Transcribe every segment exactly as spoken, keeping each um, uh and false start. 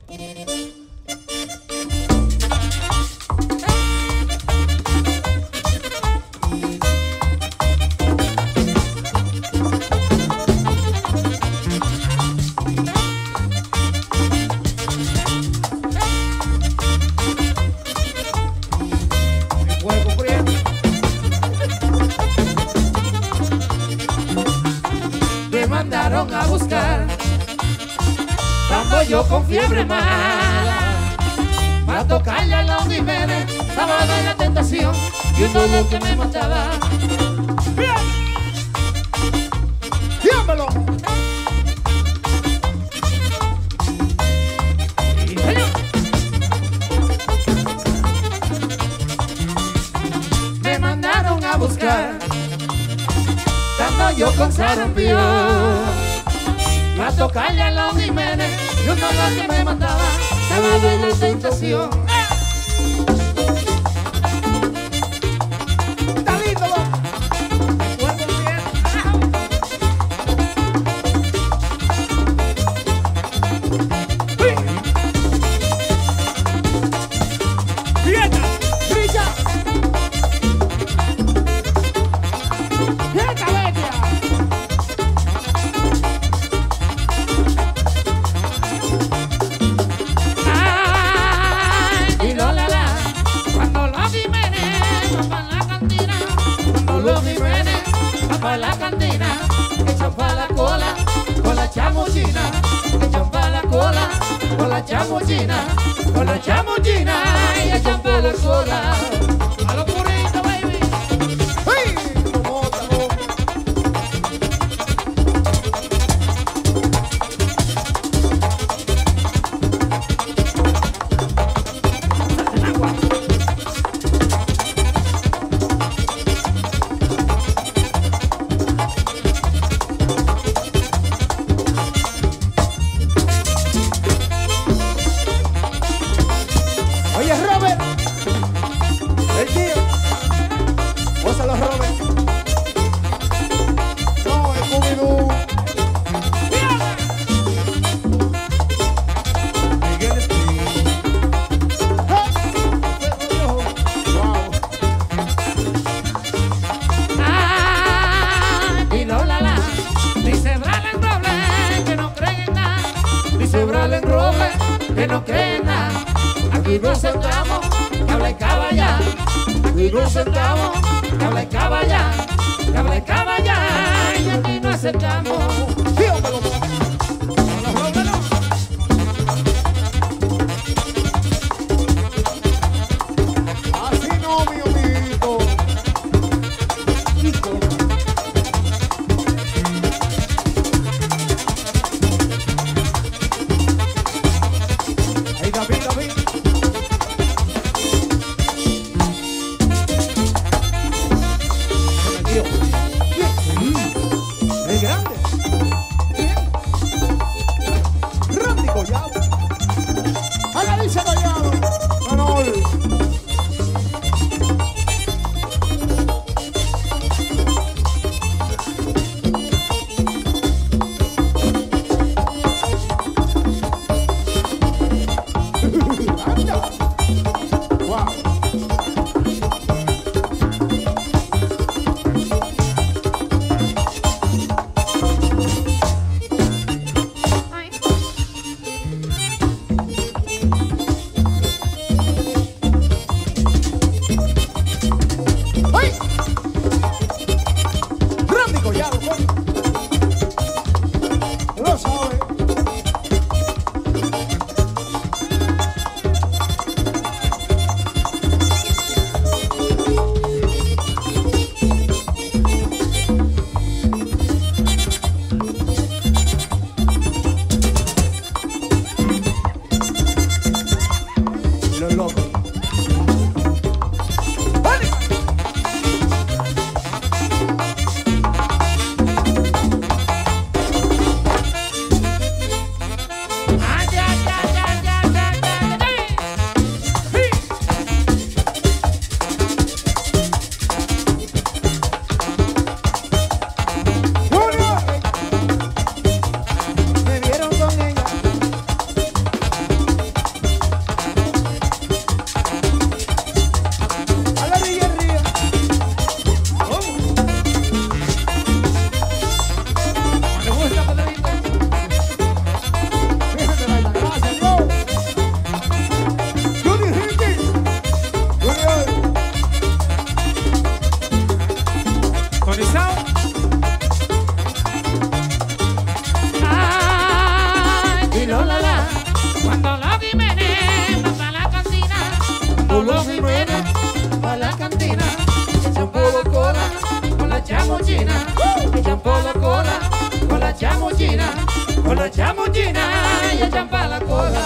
A buscar, estando yo con fiebre mala, para tocarle a los Jimenez, sábado en la tentación y un dolor que me mataba. ¡Bien! ¡Díamelo! Sí, señor. Me mandaron a buscar, estando yo con sarampión, a tocarle a los Jimenez y un dolor que me mataba, sábado en la tentación. ¡Está lindo! ¡Recuerdo bien! ¡Fiesta! ¡Brilla! ¡Fiesta, bestia! Pa' la cantina, echan pa' la cola, con la chamuchina, echan pa' la cola, con la chamuchina, con la chamuchina, y echan pa' la cola. A lo purito, baby. ¡Hey! ¡Como otro! ¡El agua! Que no creen nada, aquí no sentamos, que habla y caballa, aquí no sentamos, que habla y caballa, que habla y caballa, y aquí no aceptamos. Así no, mi amiguito. Es grande. Bien. Cuando los Jimenez van pa' la cantina, cuando los Jimenez pa' la cantina, echan por la cola con la chamuchina, echan por la cola con la chamuchina, con la chamuchina y echan pa' la cola.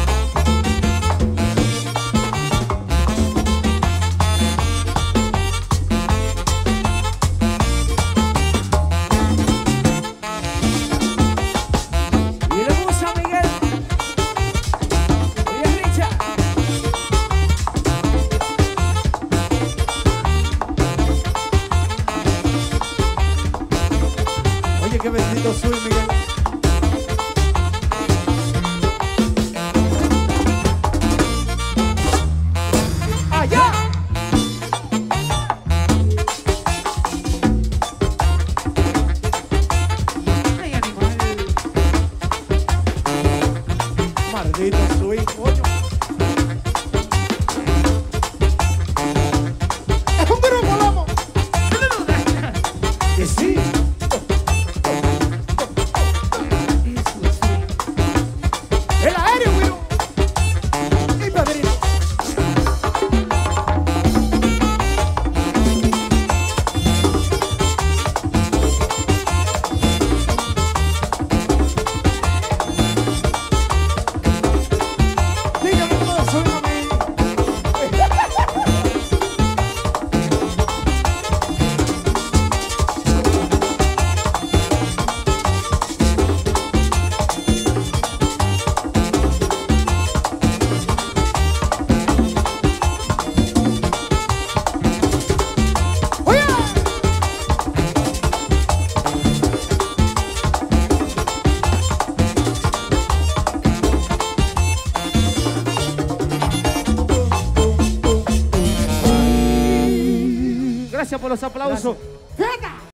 Qué bendito soy, Miguel. ¡Allá! Ay, animal. Maldito soy, coño. Es un grupo, lomo. Que sí. El aéreo, güey. Y padrino. Dígame cómo soy, mami. Gracias por los aplausos. Gracias.